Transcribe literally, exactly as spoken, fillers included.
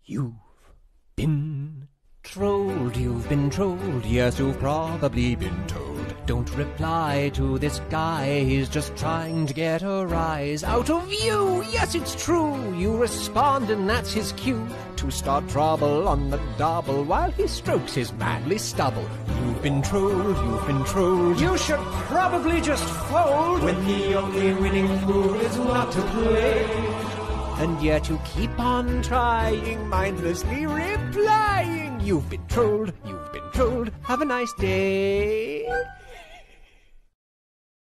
You've been trolled, you've been trolled, yes, you've probably been told. Don't reply to this guy, he's just trying to get a rise out of you. Yes, it's true, you respond and that's his cue to start trouble on the double while he strokes his manly stubble. You've been trolled, you've been trolled, you should probably just fold when the only winning move is not to play. And yet you keep on trying, mindlessly replying. You've been trolled, you've been trolled, have a nice day.